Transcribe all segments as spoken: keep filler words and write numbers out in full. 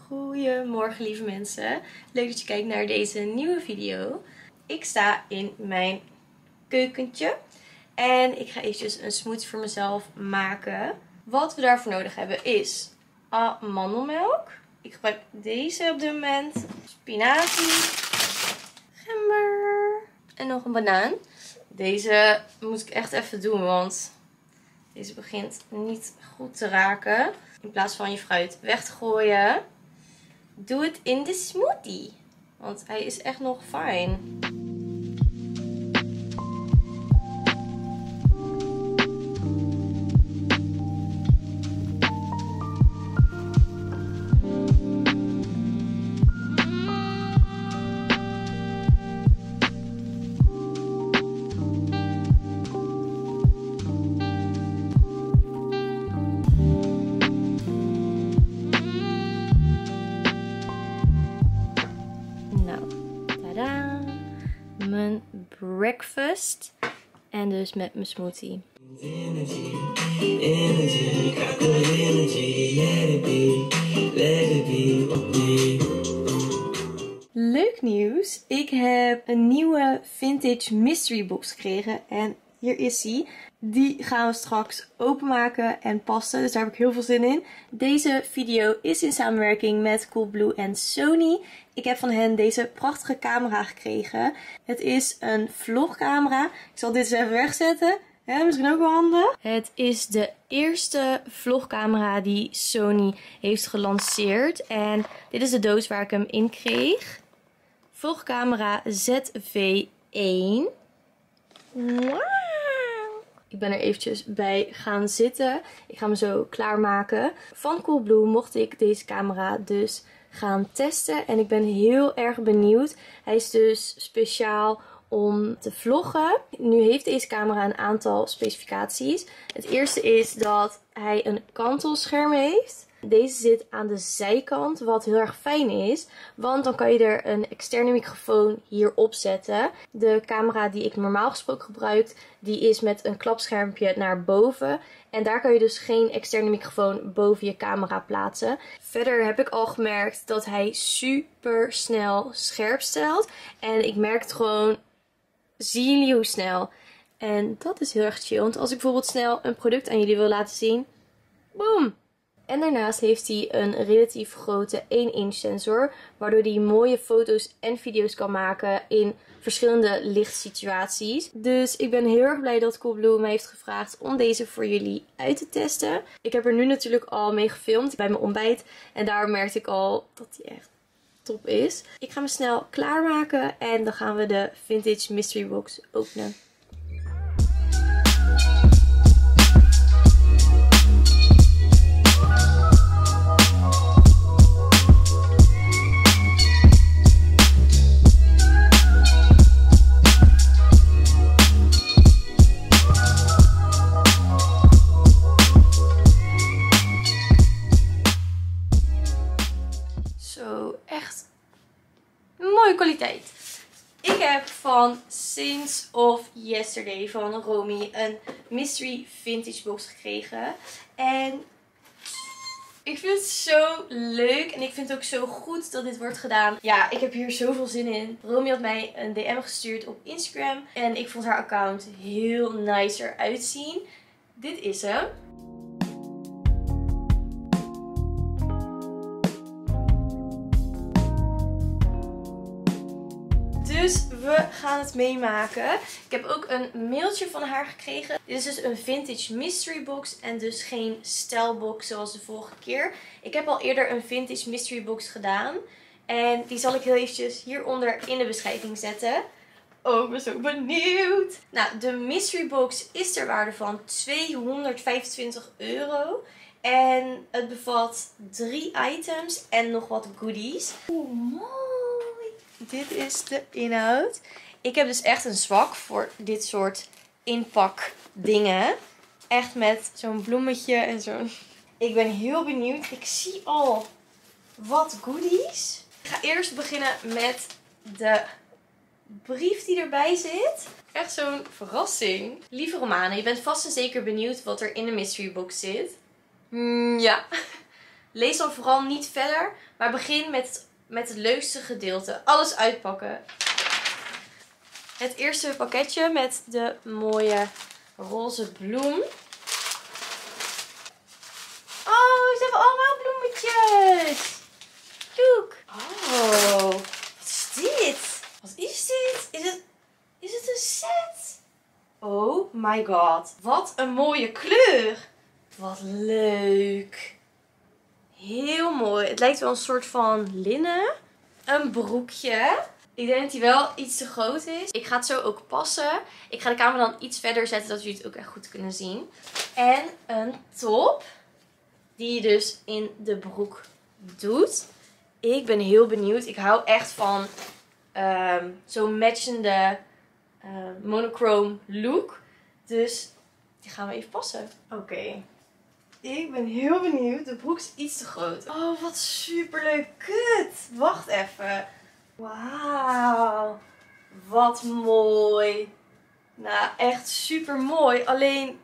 Goedemorgen lieve mensen. Leuk dat je kijkt naar deze nieuwe video. Ik sta in mijn keukentje. En ik ga eventjes een smoothie voor mezelf maken. Wat we daarvoor nodig hebben is amandelmelk. Ik gebruik deze op dit moment. Spinazie. Gember. En nog een banaan. Deze moet ik echt even doen, want deze begint niet goed te raken. In plaats van je fruit weg te gooien, doe het in de smoothie. Want hij is echt nog fijn. Mijn breakfast en dus met mijn smoothie. Energy, energy, got good energy, let it be, let it be. Leuk nieuws! Ik heb een nieuwe vintage mystery box gekregen en hier is hij. Die gaan we straks openmaken en passen, dus daar heb ik heel veel zin in. Deze video is in samenwerking met Coolblue en Sony. Ik heb van hen deze prachtige camera gekregen. Het is een vlogcamera. Ik zal dit eens even wegzetten. Ja, misschien ook wel handig. Het is de eerste vlogcamera die Sony heeft gelanceerd. En dit is de doos waar ik hem in kreeg. Vlogcamera Z V één. Wow. Ik ben er eventjes bij gaan zitten. Ik ga hem zo klaarmaken. Van Coolblue mocht ik deze camera dus gaan testen. En ik ben heel erg benieuwd. Hij is dus speciaal om te vloggen. Nu heeft deze camera een aantal specificaties. Het eerste is dat hij een kantelscherm heeft. Deze zit aan de zijkant, wat heel erg fijn is. Want dan kan je er een externe microfoon hierop zetten. De camera die ik normaal gesproken gebruik, die is met een klapschermpje naar boven. En daar kan je dus geen externe microfoon boven je camera plaatsen. Verder heb ik al gemerkt dat hij super snel scherp stelt. En ik merk het gewoon, zien jullie hoe snel? En dat is heel erg chill. Want als ik bijvoorbeeld snel een product aan jullie wil laten zien, boom! En daarnaast heeft hij een relatief grote één inch sensor, waardoor hij mooie foto's en video's kan maken in verschillende lichtsituaties. Dus ik ben heel erg blij dat Coolblue mij heeft gevraagd om deze voor jullie uit te testen. Ik heb er nu natuurlijk al mee gefilmd bij mijn ontbijt en daar merkte ik al dat hij echt top is. Ik ga me snel klaarmaken en dan gaan we de Vintage Mystery Box openen. Mooie kwaliteit. Ik heb van Since of Yesterday van Romy een mystery vintage box gekregen. En ik vind het zo leuk. En ik vind het ook zo goed dat dit wordt gedaan. Ja, ik heb hier zoveel zin in. Romy had mij een D M gestuurd op Instagram. En ik vond haar account heel nice eruit zien. Dit is hem. Dus we gaan het meemaken. Ik heb ook een mailtje van haar gekregen. Dit is dus een vintage mystery box en dus geen stijlbox zoals de vorige keer. Ik heb al eerder een vintage mystery box gedaan. En die zal ik heel eventjes hieronder in de beschrijving zetten. Oh, ik ben zo benieuwd. Nou, de mystery box is ter waarde van tweehonderdvijfentwintig euro. En het bevat drie items en nog wat goodies. Oeh, mooi. Dit is de inhoud. Ik heb dus echt een zwak voor dit soort inpak dingen. Echt met zo'n bloemetje en zo'n... Ik ben heel benieuwd. Ik zie al wat goodies. Ik ga eerst beginnen met de brief die erbij zit. Echt zo'n verrassing. Lieve Romane, je bent vast en zeker benieuwd wat er in de mystery box zit. Mm, ja. Lees dan vooral niet verder. Maar begin met, met het leukste gedeelte. Alles uitpakken. Het eerste pakketje met de mooie roze bloem. Oh, ze hebben allemaal bloemetjes. Look. Oh, wat is dit? Wat is dit? Is het, is het een set? Oh my god. Wat een mooie kleur. Wat leuk. Heel mooi. Het lijkt wel een soort van linnen. Een broekje. Ik denk dat die wel iets te groot is. Ik ga het zo ook passen. Ik ga de camera dan iets verder zetten, dat jullie het ook echt goed kunnen zien. En een top. Die je dus in de broek doet. Ik ben heel benieuwd. Ik hou echt van um, zo'n matchende uh, monochrome look. Dus die gaan we even passen. Oké. Okay. Ik ben heel benieuwd. De broek is iets te groot. Oh, wat superleuk. Kut. Wacht even. Wauw. Wat mooi. Nou, echt super mooi. Alleen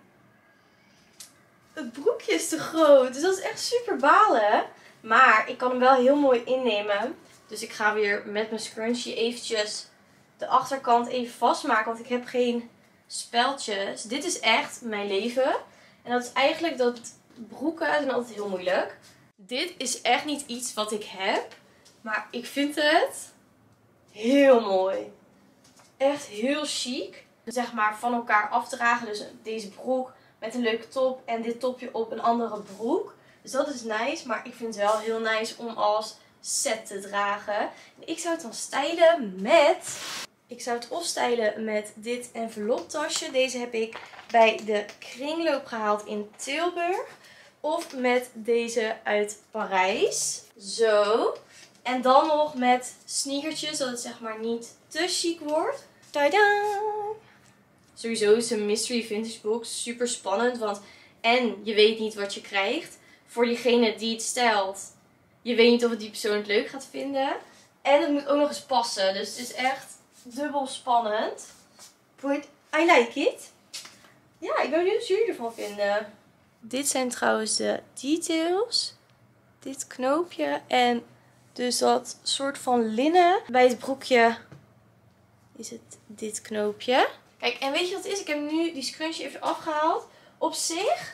het broekje is te groot. Dus dat is echt super balen. Maar ik kan hem wel heel mooi innemen. Dus ik ga weer met mijn scrunchie eventjes de achterkant even vastmaken. Want ik heb geen speldjes. Dit is echt mijn leven. En dat is eigenlijk dat broeken zijn altijd heel moeilijk. Dit is echt niet iets wat ik heb. Maar ik vind het heel mooi. Echt heel chic. Zeg maar van elkaar afdragen. Dus deze broek met een leuke top. En dit topje op een andere broek. Dus dat is nice. Maar ik vind het wel heel nice om als set te dragen. En ik zou het dan stylen met... Ik zou het of stylen met dit enveloptasje. Deze heb ik bij de kringloop gehaald in Tilburg. Of met deze uit Parijs. Zo. En dan nog met sneakertjes. Zodat het zeg maar niet te chic wordt. Tadaa! Sowieso is een mystery vintage box super spannend. Want en je weet niet wat je krijgt. Voor diegene die het stelt. Je weet niet of het die persoon het leuk gaat vinden. En het moet ook nog eens passen. Dus het is echt dubbel spannend. But I like it. Ja, ik ben benieuwd wat jullie ervan vinden. Dit zijn trouwens de details. Dit knoopje en dus dat soort van linnen. Bij het broekje is het dit knoopje. Kijk, en weet je wat het is? Ik heb nu die scrunchie even afgehaald. Op zich...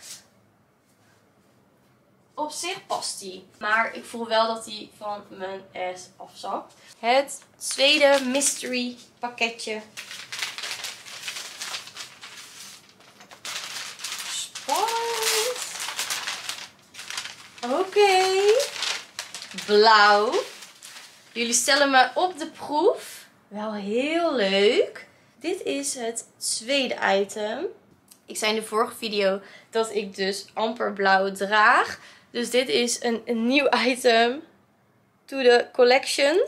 Op zich past die. Maar ik voel wel dat die van mijn ass afzakt. Het tweede mystery pakketje. Spannend. Oké. Okay. Blauw. Jullie stellen me op de proef. Wel heel leuk. Dit is het tweede item. Ik zei in de vorige video dat ik dus amper blauw draag. Dus dit is een, een nieuw item to the collection.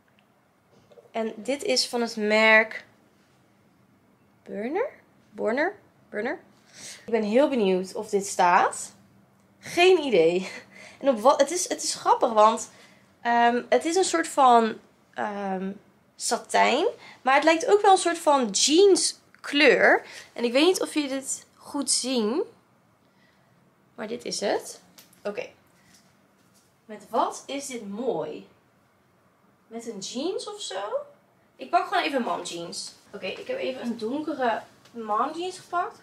En dit is van het merk Burner? Burner? Burner? Ik ben heel benieuwd of dit staat. Geen idee. En op wat? Het is, het is grappig, want um, het is een soort van um, satijn. Maar het lijkt ook wel een soort van jeans kleur. En ik weet niet of jullie dit goed zien. Maar dit is het. Oké. Okay. Met wat is dit mooi? Met een jeans of zo? Ik pak gewoon even mom jeans. Oké, okay, ik heb even een donkere mom jeans gepakt.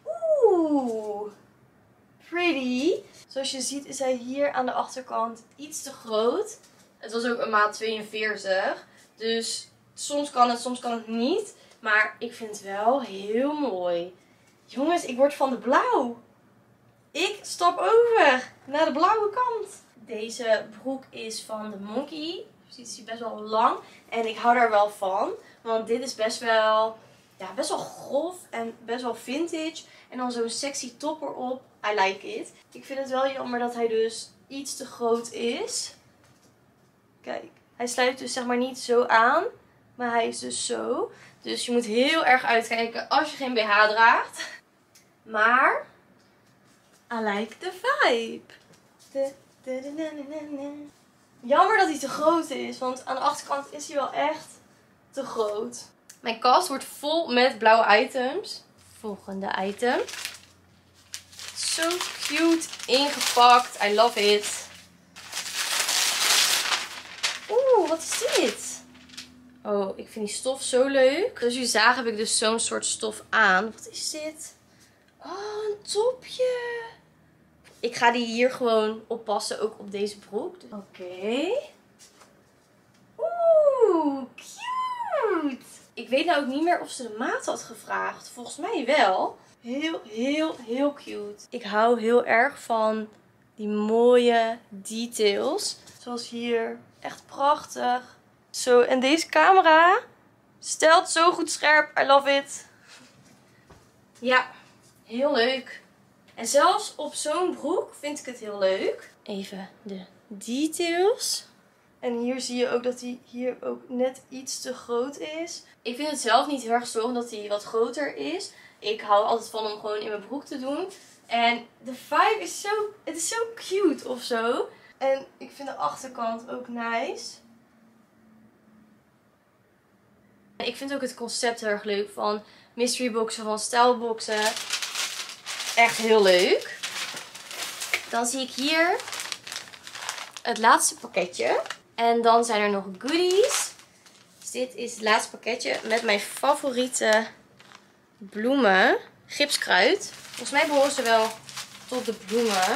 Oeh. Pretty. Zoals je ziet is hij hier aan de achterkant iets te groot. Het was ook een maat tweeënveertig. Dus soms kan het, soms kan het niet. Maar ik vind het wel heel mooi. Jongens, ik word van de blauw. Ik stap over naar de blauwe kant. Deze broek is van de Monkey. Ziet is hij best wel lang. En ik hou daar wel van. Want dit is best wel, ja, best wel grof en best wel vintage. En dan zo'n sexy top erop. I like it. Ik vind het wel jammer dat hij dus iets te groot is. Kijk, hij sluit dus zeg maar niet zo aan. Maar hij is dus zo. Dus je moet heel erg uitkijken als je geen B H draagt. Maar I like the vibe. De, de, de, de, de, de. Jammer dat hij te groot is. Want aan de achterkant is hij wel echt te groot. Mijn kast wordt vol met blauwe items. Volgende item. Zo cute ingepakt. I love it. wat is dit? Oh, ik vind die stof zo leuk. Zoals jullie zagen heb ik dus zo'n soort stof aan. Wat is dit? Oh, een topje. Ik ga die hier gewoon oppassen, ook op deze broek. Oké. Okay. Oeh, cute. Ik weet nou ook niet meer of ze de maat had gevraagd. Volgens mij wel. Heel, heel, heel cute. Ik hou heel erg van die mooie details. Zoals hier. Echt prachtig. Zo, en deze camera stelt zo goed scherp. I love it. Ja, heel leuk. En zelfs op zo'n broek vind ik het heel leuk. Even de details. En hier zie je ook dat hij hier ook net iets te groot is. Ik vind het zelf niet heel erg storend dat hij wat groter is. Ik hou altijd van hem gewoon in mijn broek te doen. En de vibe is zo, het is zo cute of zo. En ik vind de achterkant ook nice. Ik vind ook het concept heel erg leuk van mystery boxen, van stijlboxen. Echt heel leuk. Dan zie ik hier het laatste pakketje. En dan zijn er nog goodies. Dus dit is het laatste pakketje met mijn favoriete bloemen. Gipskruid. Volgens mij behoren ze wel tot de bloemen.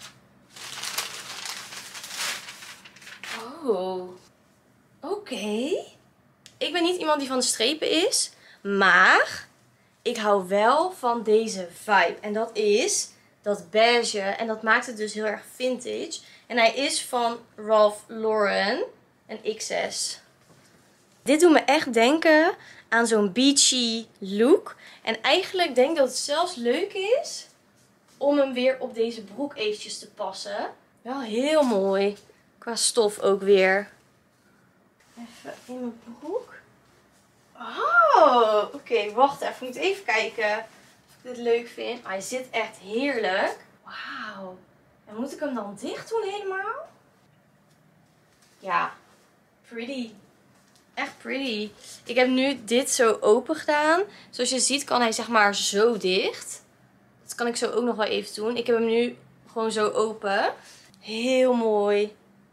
Oh. Oké. Okay. Ik ben niet iemand die van de strepen is. Maar ik hou wel van deze vibe. En dat is dat beige. En dat maakt het dus heel erg vintage. En hij is van Ralph Lauren. Een X S. Dit doet me echt denken aan zo'n beachy look. En eigenlijk denk ik dat het zelfs leuk is om hem weer op deze broek eventjes te passen. Wel heel mooi. Qua stof ook weer. Even in mijn broek. Oh, oké. Okay, wacht even. Ik moet even kijken of ik dit leuk vind. Hij zit echt heerlijk. Wauw. En moet ik hem dan dicht doen helemaal? Ja. Pretty. Echt pretty. Ik heb nu dit zo open gedaan. Zoals je ziet kan hij zeg maar zo dicht. Dat kan ik zo ook nog wel even doen. Ik heb hem nu gewoon zo open. Heel mooi.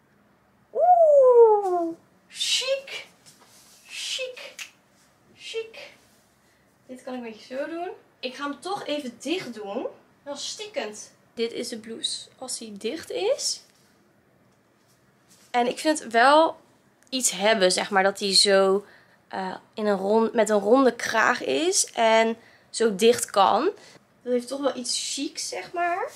Oeh. Chic. Chic. Chic. Dit kan ik een beetje zo doen. Ik ga hem toch even dicht doen. Wel stikkend. Dit is de blouse als hij dicht is. En ik vind het wel iets hebben, zeg maar, dat hij zo uh, in een rond, met een ronde kraag is en zo dicht kan. Dat heeft toch wel iets chics, zeg maar.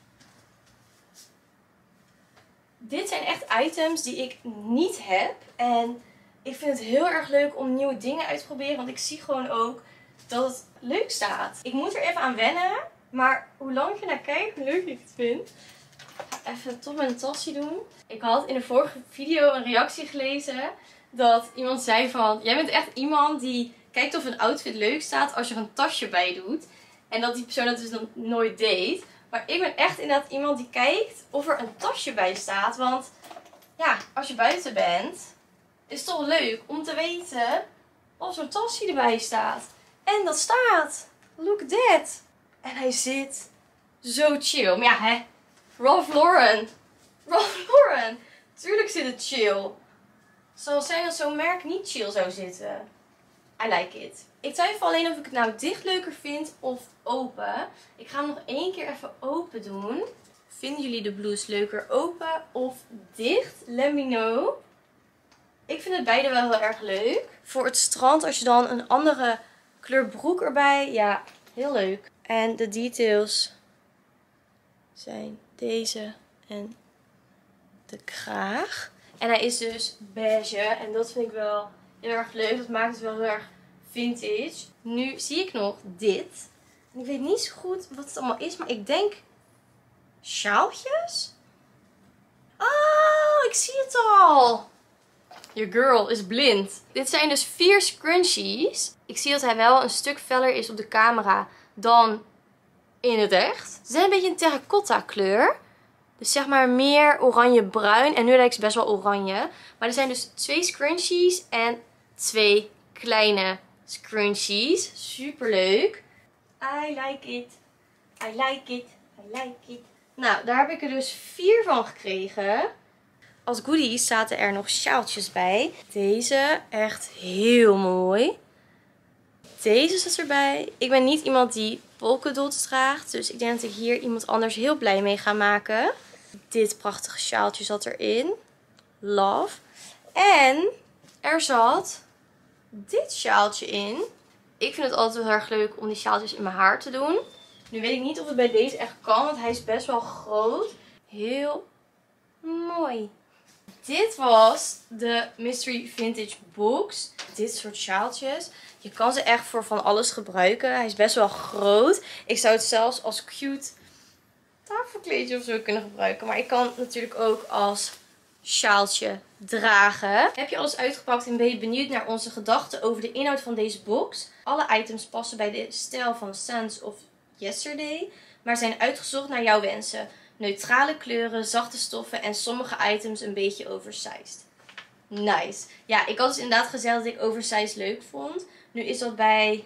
Dit zijn echt items die ik niet heb. En ik vind het heel erg leuk om nieuwe dingen uit te proberen. Want ik zie gewoon ook dat het leuk staat. Ik moet er even aan wennen. Maar hoe lang je naar kijkt, hoe leuk ik het vind. Ik ga even toch mijn tasje doen. Ik had in de vorige video een reactie gelezen. Dat iemand zei van, jij bent echt iemand die kijkt of een outfit leuk staat als je er een tasje bij doet. En dat die persoon dat dus nog nooit deed. Maar ik ben echt inderdaad iemand die kijkt of er een tasje bij staat. Want ja, als je buiten bent, is het toch leuk om te weten of zo'n tasje erbij staat. En dat staat. Look at that. En hij zit zo chill. Maar ja, hè. Ralph Lauren. Ralph Lauren. Tuurlijk zit het chill. Het zal zijn dat zo'n merk niet chill zou zitten. I like it. Ik twijfel alleen of ik het nou dicht leuker vind of open. Ik ga hem nog één keer even open doen. Vinden jullie de blouse leuker open of dicht? Let me know. Ik vind het beide wel heel erg leuk. Voor het strand, als je dan een andere kleur broek erbij. Ja, heel leuk. En de details zijn deze en de kraag. En hij is dus beige. En dat vind ik wel heel erg leuk. Dat maakt het wel heel erg vintage. Nu zie ik nog dit. En ik weet niet zo goed wat het allemaal is. Maar ik denk sjaaltjes. Oh, ik zie het al. Your girl is blind. Dit zijn dus vier scrunchies. Ik zie dat hij wel een stuk feller is op de camera dan in het echt. Ze zijn een beetje een terracotta kleur. Dus zeg maar meer oranje-bruin. En nu lijkt ze best wel oranje. Maar er zijn dus twee scrunchies en twee kleine scrunchies. Super leuk. I like it. I like it. I like it. Nou, daar heb ik er dus vier van gekregen. Als goodies zaten er nog sjaaltjes bij. Deze, echt heel mooi. Deze zat erbij. Ik ben niet iemand die polkadots draagt. Dus ik denk dat ik hier iemand anders heel blij mee ga maken. Dit prachtige sjaaltje zat erin. Love. En er zat dit sjaaltje in. Ik vind het altijd heel erg leuk om die sjaaltjes in mijn haar te doen. Nu weet ik niet of het bij deze echt kan, want hij is best wel groot. Heel mooi. Dit was de Mystery Vintage Box. Dit soort sjaaltjes. Je kan ze echt voor van alles gebruiken. Hij is best wel groot. Ik zou het zelfs als cute tafelkleedje of zo kunnen gebruiken. Maar ik kan het natuurlijk ook als sjaaltje dragen. Heb je alles uitgepakt en ben je benieuwd naar onze gedachten over de inhoud van deze box? Alle items passen bij de stijl van Sense of Yesterday, maar zijn uitgezocht naar jouw wensen. Neutrale kleuren, zachte stoffen en sommige items een beetje oversized. Nice. Ja, ik had dus inderdaad gezegd dat ik oversized leuk vond. Nu is dat bij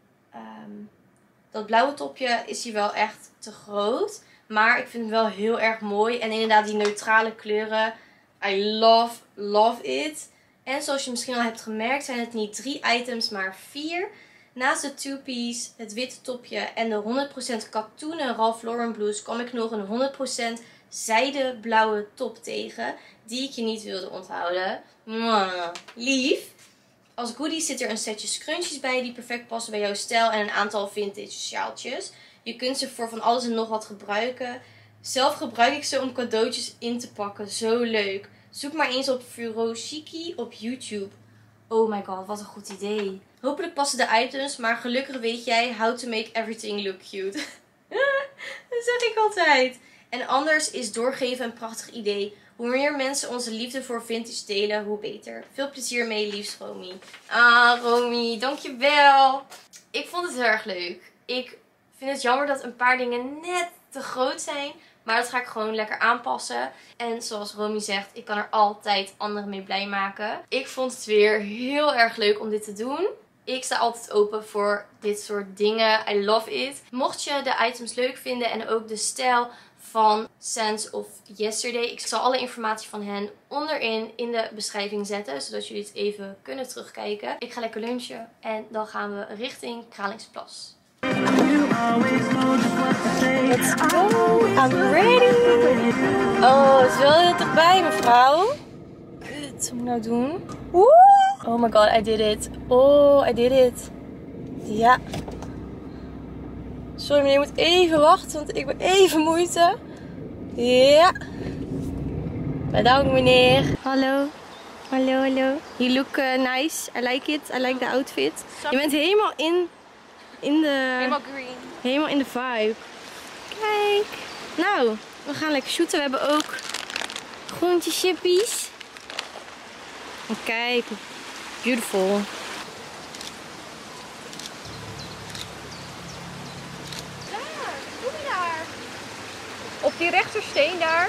um, dat blauwe topje is hij wel echt te groot. Maar ik vind hem wel heel erg mooi. En inderdaad die neutrale kleuren. I love, love it. En zoals je misschien al hebt gemerkt zijn het niet drie items, maar vier. Naast de two-piece, het witte topje en de honderd procent katoenen Ralph Lauren blouse kwam ik nog een honderd procent zijde blauwe top tegen. Die ik je niet wilde onthouden. Mwah, lief. Als goodie zit er een setje scrunchies bij die perfect passen bij jouw stijl en een aantal vintage sjaaltjes. Je kunt ze voor van alles en nog wat gebruiken. Zelf gebruik ik ze om cadeautjes in te pakken. Zo leuk. Zoek maar eens op Furoshiki op YouTube. Oh my god, wat een goed idee. Hopelijk passen de items, maar gelukkig weet jij how to make everything look cute. Dat zeg ik altijd. En anders is doorgeven een prachtig idee. Hoe meer mensen onze liefde voor vintage delen, hoe beter. Veel plezier mee, liefst Romy. Ah, Romy, dankjewel. Ik vond het heel erg leuk. Ik vind het jammer dat een paar dingen net te groot zijn. Maar dat ga ik gewoon lekker aanpassen. En zoals Romy zegt, ik kan er altijd anderen mee blij maken. Ik vond het weer heel erg leuk om dit te doen. Ik sta altijd open voor dit soort dingen. I love it. Mocht je de items leuk vinden en ook de stijl van Sense of Yesterday. Ik zal alle informatie van hen onderin in de beschrijving zetten. Zodat jullie het even kunnen terugkijken. Ik ga lekker lunchen. En dan gaan we richting Kralingsplas. Let's go. I'm ready. Oh, het is wel heel dichtbij, mevrouw. Kut, wat moet ik nou doen? Woe! Oh my god, I did it. Oh, I did it. Ja. Sorry meneer, je moet even wachten, want ik ben even moeite. Ja. Bedankt meneer. Hallo. Hallo, hallo. You look uh, nice. I like it. I like the outfit. Je bent helemaal in, in de... Helemaal green. Helemaal in de vibe. Kijk. Nou, we gaan lekker shooten. We hebben ook groentjes, chippies. En kijk. Beautiful. Daar, kom je daar. Op die rechtersteen daar.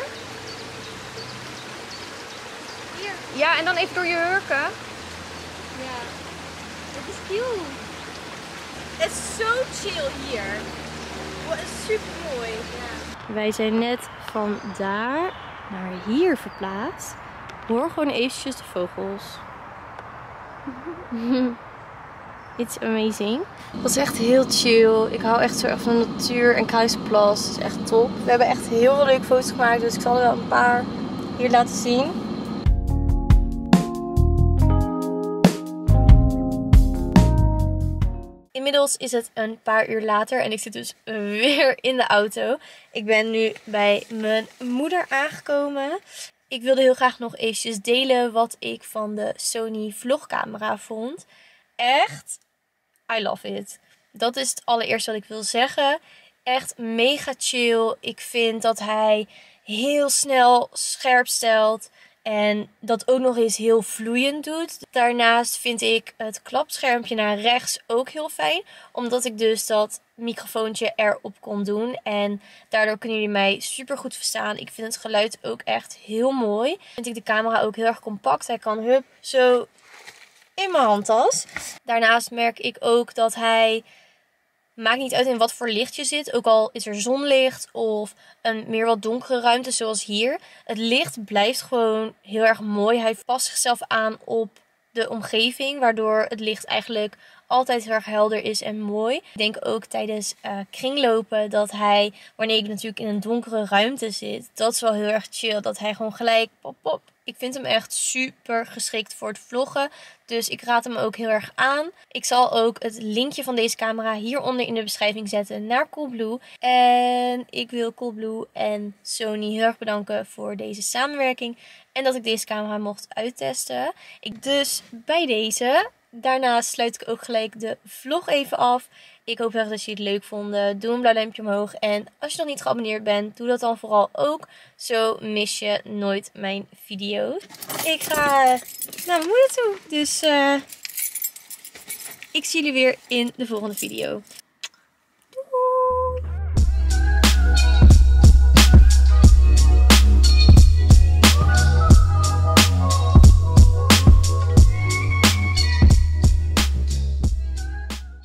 Hier. Ja, en dan even door je hurken. Ja. Het is cute. Het is zo chill hier. Het is super mooi. Ja. Wij zijn net van daar naar hier verplaatst. Hoor gewoon eventjes de vogels. It's amazing. Het was echt heel chill. Ik hou echt zo erg van de natuur en Kralingsplas. Het is echt top. We hebben echt heel veel leuke foto's gemaakt. Dus ik zal er wel een paar hier laten zien. Inmiddels is het een paar uur later en ik zit dus weer in de auto. Ik ben nu bij mijn moeder aangekomen. Ik wilde heel graag nog eventjes delen wat ik van de Sony vlogcamera vond. Echt, I love it. Dat is het allereerste wat ik wil zeggen. Echt mega chill. Ik vind dat hij heel snel scherp stelt. En dat ook nog eens heel vloeiend doet. Daarnaast vind ik het klapschermpje naar rechts ook heel fijn. Omdat ik dus dat microfoontje erop kon doen. En daardoor kunnen jullie mij super goed verstaan. Ik vind het geluid ook echt heel mooi. Vind ik de camera ook heel erg compact. Hij kan hup zo in mijn handtas. Daarnaast merk ik ook dat hij Maakt niet uit in wat voor licht je zit. Ook al is er zonlicht of een meer wat donkere ruimte zoals hier. Het licht blijft gewoon heel erg mooi. Hij past zichzelf aan op de omgeving. Waardoor het licht eigenlijk altijd heel erg helder is en mooi. Ik denk ook tijdens uh, kringlopen dat hij, wanneer ik natuurlijk in een donkere ruimte zit. Dat is wel heel erg chill. Dat hij gewoon gelijk pop pop. Ik vind hem echt super geschikt voor het vloggen. Dus ik raad hem ook heel erg aan. Ik zal ook het linkje van deze camera hieronder in de beschrijving zetten naar Coolblue. En ik wil Coolblue en Sony heel erg bedanken voor deze samenwerking. En dat ik deze camera mocht uittesten. Ik dus bij deze. Daarnaast sluit ik ook gelijk de vlog even af. Ik hoop echt dat jullie het leuk vonden. Doe een blauw duimpje omhoog. En als je nog niet geabonneerd bent, doe dat dan vooral ook. Zo mis je nooit mijn video's. Ik ga naar mijn moeder toe. Dus uh, ik zie jullie weer in de volgende video.